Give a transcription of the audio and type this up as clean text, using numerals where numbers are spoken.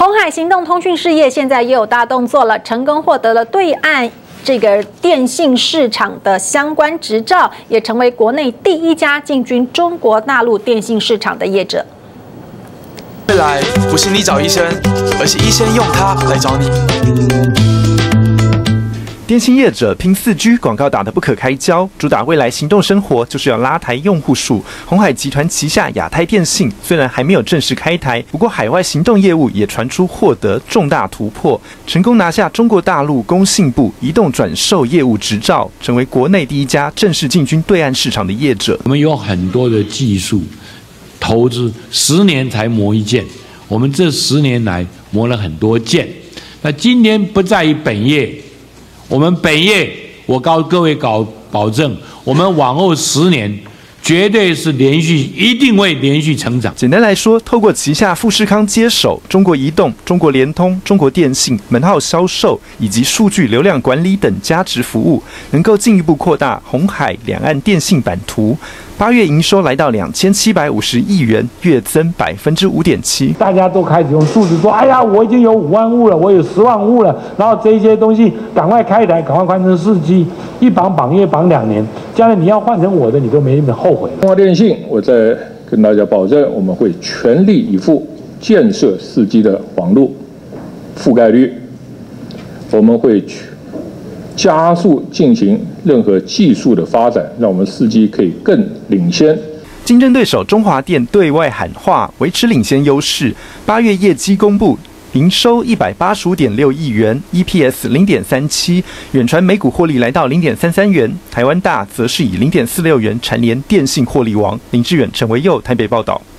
鸿海行动通讯事业现在也有大动作了，成功获得了对岸这个电信市场的相关执照，也成为国内第一家进军中国大陆电信市场的业者。 未来不是你找医生，而是医生用它来找你。 电信业者拼4G 广告打得不可开交，主打未来行动生活就是要拉抬用户数。鸿海集团旗下亚太电信虽然还没有正式开台，不过海外行动业务也传出获得重大突破，成功拿下中国大陆工信部移动转售业务执照，成为国内第一家正式进军对岸市场的业者。 我们有很多的技术投资，10年才磨一剑，我们这10年来磨了很多剑。那今天不在于本业。我们本业，我告各位保证，我们往后10年绝对是一定会连续成长。 简单来说，透过旗下富士康接手中国移动、中国联通、中国电信门号销售以及数据流量管理等价值服务，能够进一步扩大鸿海两岸电信版图。8月营收来到2750亿元，月增5.7%。 大家都开始用数字说：“哎呀，我已经有5万户了，我有10万户了。”然后这些东西赶快开台，赶快换成4G，一绑约绑2年，将来你要换成我的，你都没后悔了。 中华电信，我再跟大家保证，我们会全力以赴建设4G 的网络覆盖率，我们会加速进行任何技术的发展，让我们4G可以更领先。 竞争对手中华电对外喊话，维持领先优势。8月业绩公布，营收185.6亿元 ，EPS 0.37，远传每股获利来到0.33元，台湾大则是以0.46元蝉联电信获利王。林志远、陈维佑台北报道。